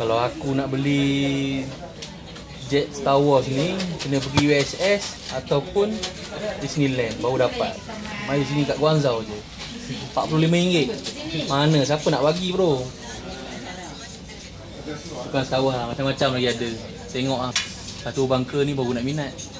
Kalau aku nak beli jet Star Wars ni, kena pergi USS ataupun Disneyland baru dapat. Mari sini kat Guangzhou je, RM45. Mana siapa nak bagi bro? Bukan Star Wars lah, macam-macam lagi ada. Tengok lah, satu bunker ni baru nak minat.